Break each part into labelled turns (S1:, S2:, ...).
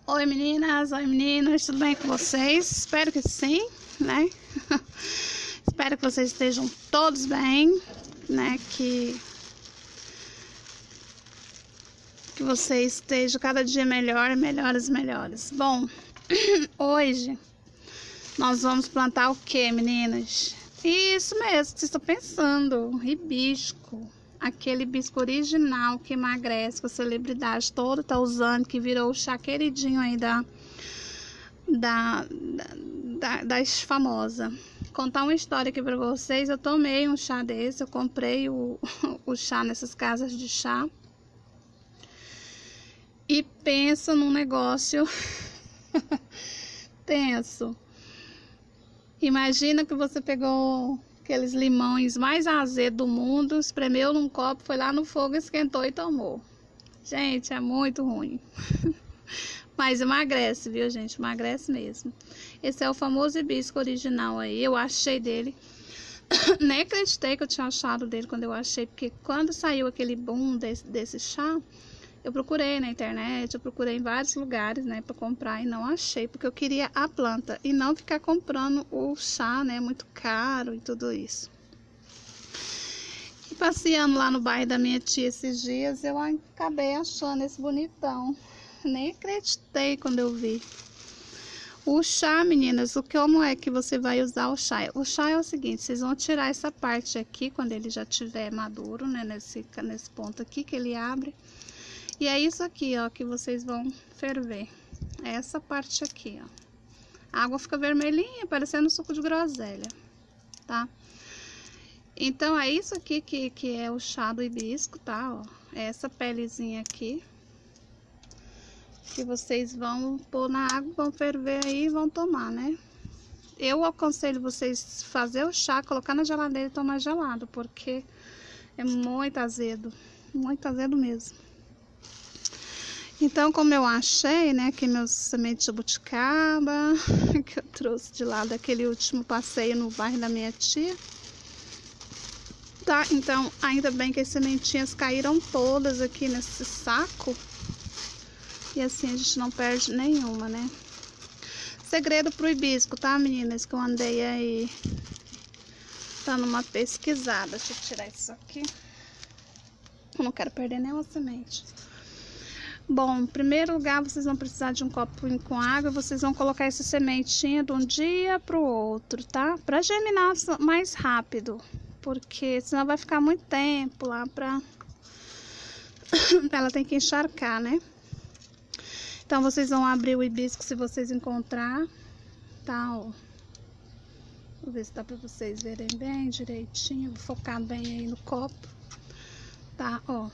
S1: Oi meninas, oi meninos, tudo bem com vocês? Espero que sim, né? Espero que vocês estejam todos bem, né? Que vocês estejam cada dia melhores. Bom, hoje nós vamos plantar o que, meninas? Isso mesmo que vocês estão pensando, hibisco. Aquele hibisco original que emagrece, que a celebridade toda tá usando, que virou o chá queridinho aí das famosas. Contar uma história aqui pra vocês. Eu tomei um chá desse, eu comprei o chá nessas casas de chá. E pensa num negócio tenso. Imagina que você pegou aqueles limões mais azedos do mundo, espremeu num copo, foi lá no fogo, esquentou e tomou. Gente, é muito ruim. Mas emagrece, viu, gente? Emagrece mesmo. Esse é o famoso hibisco original aí. Eu achei dele. Nem acreditei que eu tinha achado dele quando eu achei, porque quando saiu aquele boom desse chá, eu procurei na internet, eu procurei em vários lugares, né, para comprar e não achei, porque eu queria a planta e não ficar comprando o chá, né, muito caro e tudo isso. E passeando lá no bairro da minha tia esses dias, eu acabei achando esse bonitão. Nem acreditei quando eu vi. O chá, meninas, como é que você vai usar o chá? O chá é o seguinte, vocês vão tirar essa parte aqui, quando ele já estiver maduro, né, nesse ponto aqui que ele abre. E é isso aqui, ó, que vocês vão ferver. É essa parte aqui, ó. A água fica vermelhinha, parecendo suco de groselha, tá? Então, é isso aqui que é o chá do hibisco, tá? Ó. É essa pelezinha aqui. Que vocês vão pôr na água, vão ferver aí e vão tomar, né? Eu aconselho vocês fazer o chá, colocar na geladeira e tomar gelado, porque é muito azedo mesmo. Então, como eu achei, né, aqui meus sementes de jabuticaba, que eu trouxe de lá daquele último passeio no bairro da minha tia. Tá, então, ainda bem que as sementinhas caíram todas aqui nesse saco. E assim a gente não perde nenhuma, né? Segredo pro hibisco, tá, meninas? Que eu andei aí dando uma pesquisada. Deixa eu tirar isso aqui. Eu não quero perder nenhuma semente. Bom, em primeiro lugar, vocês vão precisar de um copinho com água. Vocês vão colocar essa sementinha de um dia pro outro, tá? Pra germinar mais rápido. Porque senão vai ficar muito tempo lá pra... Ela tem que encharcar, né? Então, vocês vão abrir o hibisco se vocês encontrar, tá? Ó. Vou ver se dá pra vocês verem bem direitinho. Vou focar bem aí no copo, tá? Ó.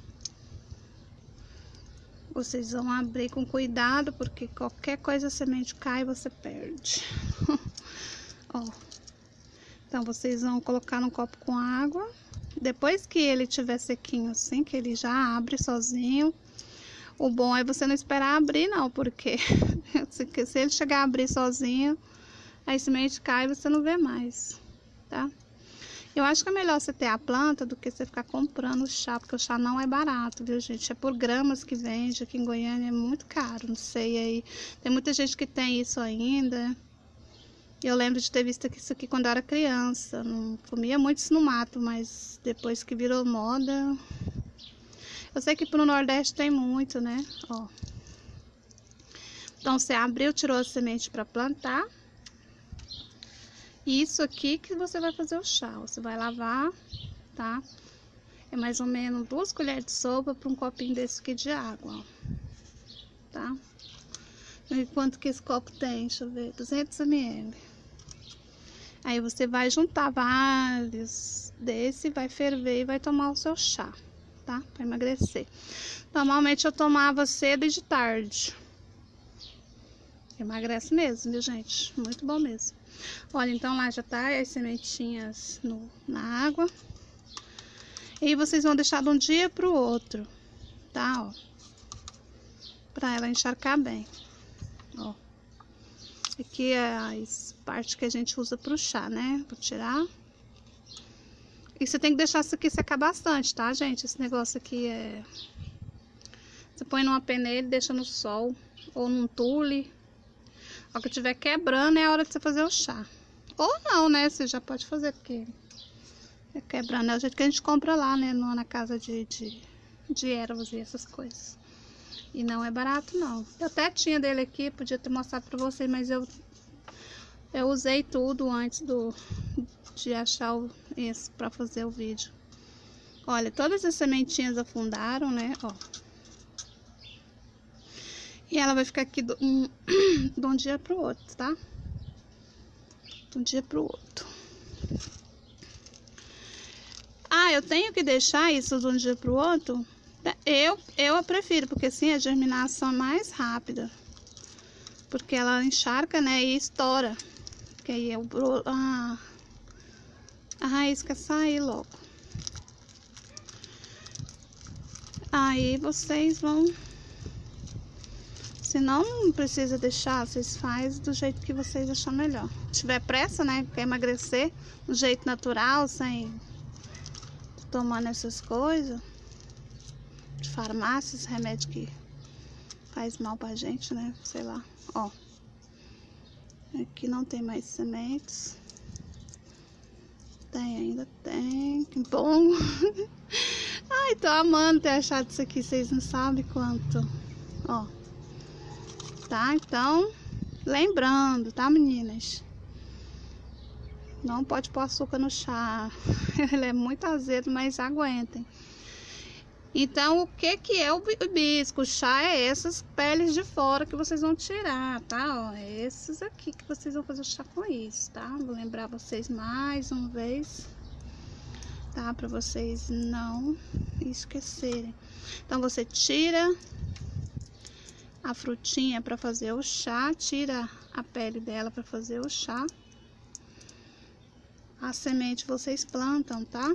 S1: Vocês vão abrir com cuidado, porque qualquer coisa a semente cai e você perde. Ó. Então, vocês vão colocar num copo com água. Depois que ele tiver sequinho assim, que ele já abre sozinho. O bom é você não esperar abrir, não, porque se ele chegar a abrir sozinho, a semente cai e você não vê mais, tá? Eu acho que é melhor você ter a planta do que você ficar comprando o chá, porque o chá não é barato, viu, gente? É por gramas que vende, aqui em Goiânia é muito caro, não sei aí. Tem muita gente que tem isso ainda. Eu lembro de ter visto isso aqui quando eu era criança. Não comia muito isso no mato, mas depois que virou moda... Eu sei que pro Nordeste tem muito, né? Ó. Então, você abriu, tirou a semente para plantar. E isso aqui que você vai fazer o chá. Você vai lavar, tá? É mais ou menos 2 colheres de sopa para um copinho desse aqui de água, ó. Tá? E quanto que esse copo tem? Deixa eu ver. 200 ml. Aí você vai juntar vários desse, vai ferver e vai tomar o seu chá. Tá? Para emagrecer. Normalmente eu tomava cedo e de tarde. Emagrece mesmo, viu, gente? Muito bom mesmo. Olha, então lá já tá as sementinhas na água. E vocês vão deixar de um dia pro outro, tá? Ó. Pra ela encharcar bem. Ó. Aqui é a parte que a gente usa pro chá, né? Vou tirar. E você tem que deixar isso aqui secar bastante, tá, gente? Esse negócio aqui é... Você põe numa peneira e deixa no sol ou num tule. Ó, que estiver quebrando é a hora de você fazer o chá. Ou não, né? Você já pode fazer, porque é quebrando. É o jeito que a gente compra lá, né? Na casa de ervas e essas coisas. E não é barato, não. Eu até tinha dele aqui, podia ter mostrado pra vocês, mas eu usei tudo antes de achar esse pra fazer o vídeo. Olha, todas as sementinhas afundaram, né? Ó. E ela vai ficar aqui de um dia pro outro, tá? De um dia pro outro. Ah, eu tenho que deixar isso de um dia pro outro? Eu prefiro, porque assim a germinação é mais rápida. Porque ela encharca, né? E estoura. Que aí a raiz quer sair logo. Aí vocês vão... Se não precisa deixar, vocês fazem do jeito que vocês acham melhor. Se tiver pressa, né? Quer emagrecer, do jeito natural, sem tomando essas coisas de farmácia, esse remédio que faz mal pra gente, né? Sei lá. Ó. Aqui não tem mais sementes. Tem, ainda tem. Que bom. Ai, tô amando ter achado isso aqui. Vocês não sabem quanto. Ó. Tá? Então, lembrando, tá, meninas? Não pode pôr açúcar no chá. Ele é muito azedo, mas aguentem. Então, o que é o hibisco? O chá é essas peles de fora que vocês vão tirar, tá? Ó, é esses aqui que vocês vão fazer o chá com isso, tá? Vou lembrar vocês mais uma vez, tá? Pra vocês não esquecerem. Então, você tira a frutinha para fazer o chá, tira a pele dela para fazer o chá. A semente vocês plantam, tá?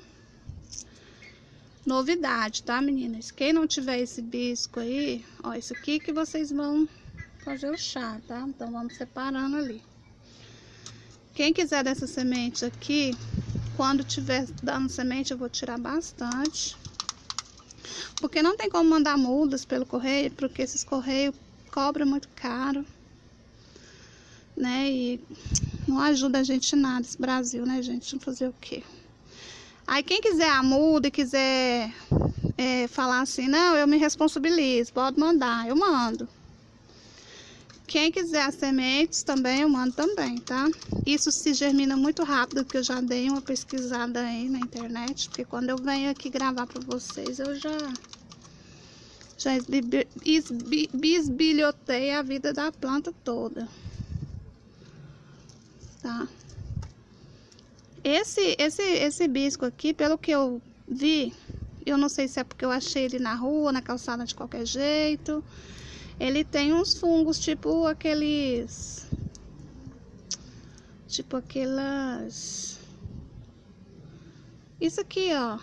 S1: Novidade, tá, meninas? Quem não tiver esse hibisco aí, ó, isso aqui que vocês vão fazer o chá, tá? Então vamos separando ali. Quem quiser dessa semente aqui, quando tiver dando semente, eu vou tirar bastante. Porque não tem como mandar mudas pelo correio, porque esses correios cobram muito caro, né? E não ajuda a gente em nada, esse Brasil, né, gente? Vamos fazer o quê? Aí quem quiser a muda e quiser falar assim, não, eu me responsabilizo, pode mandar, eu mando. Quem quiser as sementes também, eu mando também, tá? Isso se germina muito rápido, porque eu já dei uma pesquisada aí na internet, porque quando eu venho aqui gravar pra vocês, eu já bisbilhotei a vida da planta toda, tá? Esse hibisco aqui, pelo que eu vi, eu não sei se é porque eu achei ele na rua, na calçada de qualquer jeito. Ele tem uns fungos tipo aquelas... Isso aqui, ó.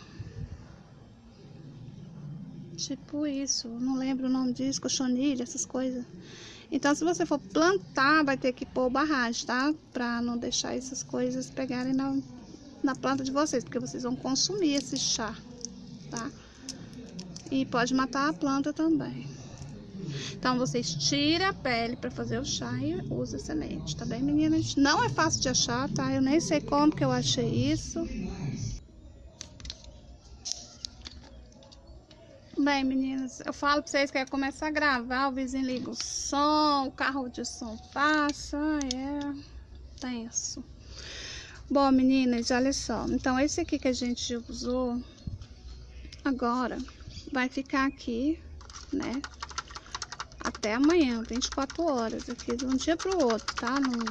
S1: Tipo isso, não lembro o nome disso, cochonilha, essas coisas. Então, se você for plantar, vai ter que pôr barragem, tá? Pra não deixar essas coisas pegarem na planta de vocês, porque vocês vão consumir esse chá, tá? E pode matar a planta também. Então, vocês tiram a pele pra fazer o chá e usam a semente, tá bem, meninas? Não é fácil de achar, tá? Eu nem sei como que eu achei isso. Bem, meninas, eu falo pra vocês que eu começo a gravar, o vizinho liga o som, o carro de som passa, é tenso. Bom, meninas, olha só, então esse aqui que a gente usou agora vai ficar aqui, né, até amanhã, 24 horas, aqui de um dia pro outro, tá?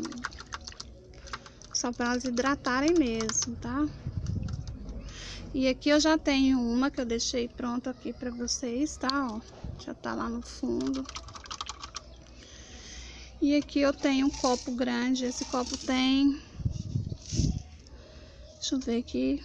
S1: Só para elas hidratarem mesmo, tá? E aqui eu já tenho uma que eu deixei pronta aqui pra vocês, tá? Ó, já tá lá no fundo. E aqui eu tenho um copo grande. Esse copo tem... Deixa eu ver aqui.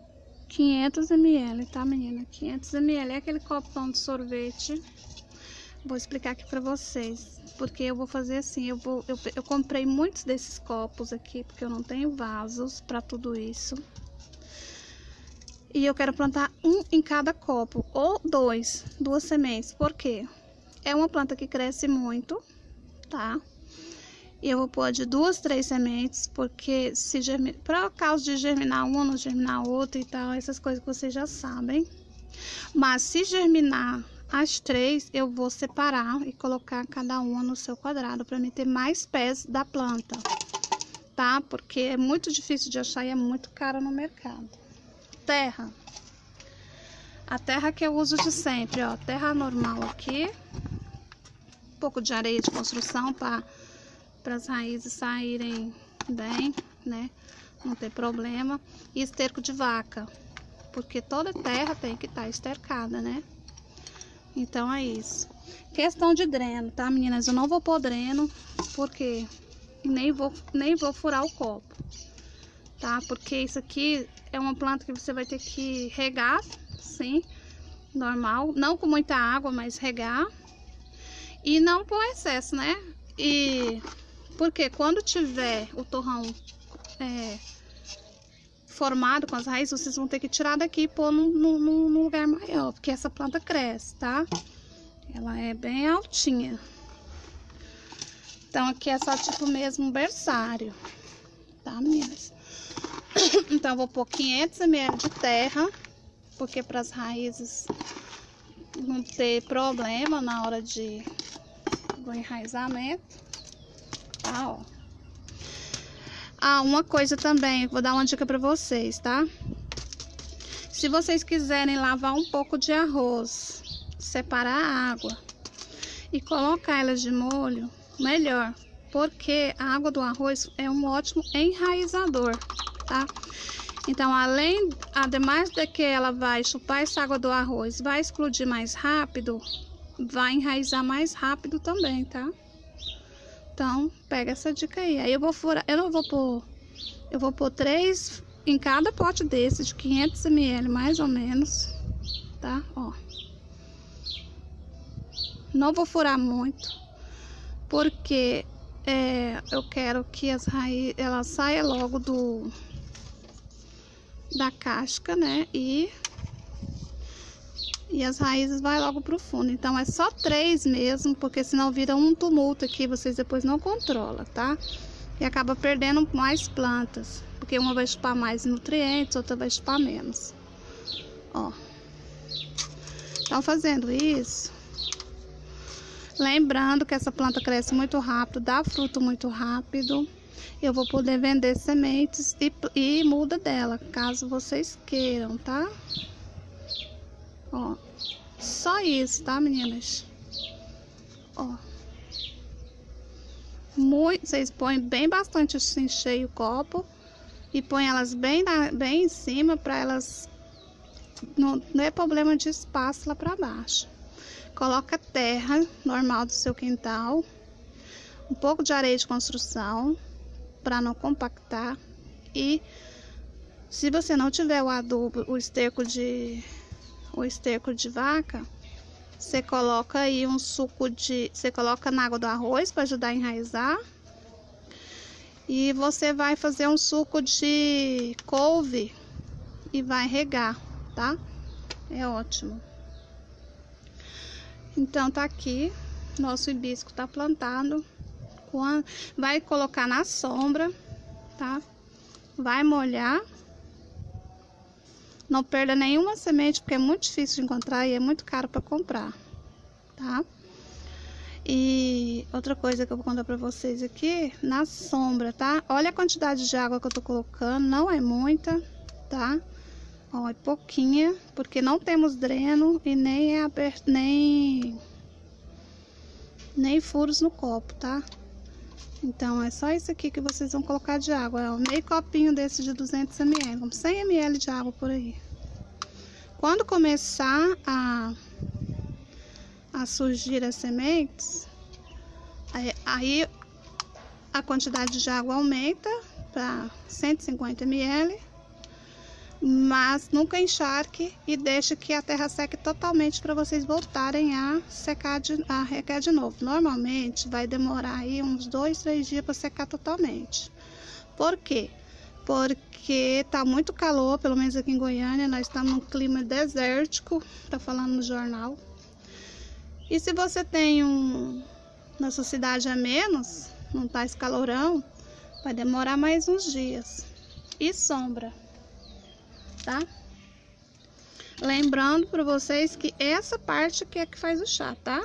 S1: 500 ml, tá, menina? 500 ml é aquele copão de sorvete. Vou explicar aqui pra vocês, porque eu vou fazer assim, eu comprei muitos desses copos aqui, porque eu não tenho vasos pra tudo isso. E eu quero plantar um em cada copo, ou duas sementes, porque é uma planta que cresce muito, tá? E eu vou pôr de 2, 3 sementes, porque se por causa de germinar uma, não germinar outra e tal, essas coisas que vocês já sabem. Mas se germinar as 3, eu vou separar e colocar cada uma no seu quadrado, para mim ter mais pés da planta, tá? Porque é muito difícil de achar e é muito caro no mercado. Terra. A terra que eu uso de sempre, ó, terra normal aqui. Um pouco de areia de construção para as raízes saírem bem, né? Não ter problema. E esterco de vaca, porque toda terra tem que estar estercada, né? Então é isso. Questão de dreno, tá, meninas? Eu não vou pôr dreno, porque nem vou furar o copo, tá? Porque isso aqui é uma planta que você vai ter que regar, sim, normal, não com muita água, mas regar e não pôr excesso, né? E porque quando tiver o torrão formado com as raízes, vocês vão ter que tirar daqui e pôr num lugar maior, porque essa planta cresce, tá? Ela é bem altinha. Então aqui é só tipo mesmo um berçário, tá, meninas? Então eu vou pôr 500 ml de terra, porque para as raízes não ter problema na hora do enraizamento, tá, ó. Ah, uma coisa também, vou dar uma dica para vocês, tá? Se vocês quiserem lavar um pouco de arroz, separar a água e colocar elas de molho, melhor, porque a água do arroz é um ótimo enraizador, tá? Então, ademais de que ela vai chupar essa água do arroz, vai explodir mais rápido, vai enraizar mais rápido também, tá? Então, pega essa dica aí. Aí eu vou furar, eu vou pôr 3 em cada pote desse de 500 ml, mais ou menos, tá? Ó. Não vou furar muito, porque eu quero que as raízes, ela saia logo da casca, né? E as raízes vai logo pro fundo. Então é só 3 mesmo, porque senão vira um tumulto aqui, vocês depois não controlam, tá? E acaba perdendo mais plantas, porque uma vai chupar mais nutrientes, outra vai chupar menos. Ó. Então fazendo isso, lembrando que essa planta cresce muito rápido, dá fruto muito rápido. Eu vou poder vender sementes e muda dela, caso vocês queiram, tá? Ó, só isso, tá, meninas? Ó, vocês põem bem bastante assim, cheio o copo e põem elas bem em cima, para elas não é problema de espaço lá para baixo. Coloca terra normal do seu quintal, um pouco de areia de construção para não compactar, e se você não tiver o adubo, o esterco de vaca, você coloca aí um suco você coloca na água do arroz para ajudar a enraizar, e você vai fazer um suco de couve e vai regar, tá? É ótimo. Então tá aqui, nosso hibisco tá plantado. Vai colocar na sombra, tá? Vai molhar. Não perda nenhuma semente, porque é muito difícil de encontrar e é muito caro para comprar, tá? E outra coisa que eu vou contar para vocês aqui, na sombra, tá? Olha a quantidade de água que eu tô colocando, não é muita, tá? Ó, é pouquinha, porque não temos dreno e nem é aberto, nem furos no copo, tá? Então é só isso aqui que vocês vão colocar de água, é um meio copinho desse de 200 ml, com 100 ml de água por aí. Quando começar a surgir as sementes, aí a quantidade de água aumenta para 150 ml. mas nunca encharque e deixe que a terra seque totalmente para vocês voltarem a secar, a regar de novo. Normalmente vai demorar aí uns 2, 3 dias para secar totalmente. Por quê? Porque tá muito calor, pelo menos aqui em Goiânia, nós estamos num clima desértico, tá falando no jornal. E se você tem na sua cidade a menos, não tá esse calorão, vai demorar mais uns dias. E sombra, tá? Lembrando para vocês que essa parte aqui é que faz o chá, tá?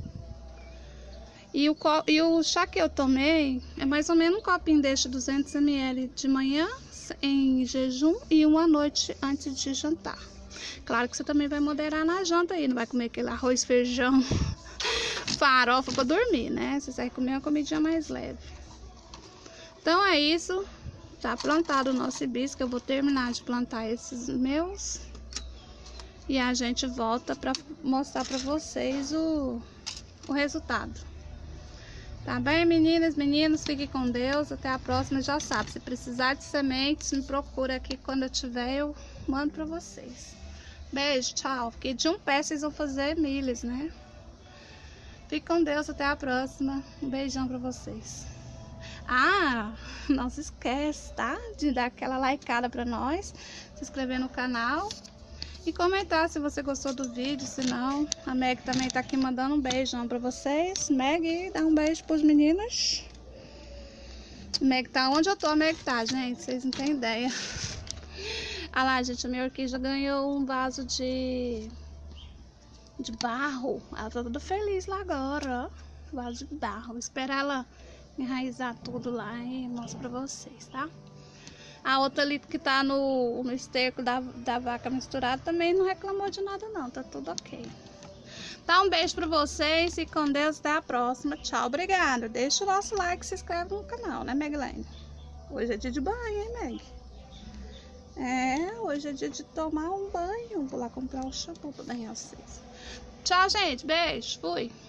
S1: E o chá que eu tomei é mais ou menos um copinho deste 200 ml de manhã em jejum e uma noite antes de jantar. Claro que você também vai moderar na janta aí, não vai comer aquele arroz, feijão, farofa para dormir, né? Você vai comer uma comidinha mais leve. Então é isso, tá plantado o nosso hibisco, eu vou terminar de plantar esses meus e a gente volta para mostrar para vocês o resultado. Tá bem, meninas, meninos? Fiquem com Deus. Até a próxima. Já sabe, se precisar de sementes, me procura aqui. Quando eu tiver, eu mando pra vocês. Beijo, tchau. Porque de um pé vocês vão fazer milhas, né? Fique com Deus. Até a próxima. Um beijão pra vocês. Ah, não se esquece, tá? De dar aquela likeada pra nós. Se inscrever no canal. E comentar se você gostou do vídeo, se não. A Meg também tá aqui mandando um beijão pra vocês. Meg, dá um beijo pros meninos. Meg tá onde eu tô, a Meg tá, gente. Vocês não têm ideia. Ah lá, gente, a minha orquídea ganhou um vaso de barro. Ela tá toda feliz lá agora, ó. Vaso de barro. Vou esperar ela enraizar tudo lá e mostro pra vocês, tá? A outra ali que tá no esterco da vaca misturada também não reclamou de nada não, tá tudo ok. Tá, um beijo pra vocês e com Deus, até a próxima. Tchau, obrigada. Deixa o nosso like e se inscreve no canal, né, Meglane? Hoje é dia de banho, hein, Meg? É, hoje é dia de tomar um banho. Vou lá comprar um shampoo pra banhar vocês. Tchau, gente. Beijo. Fui.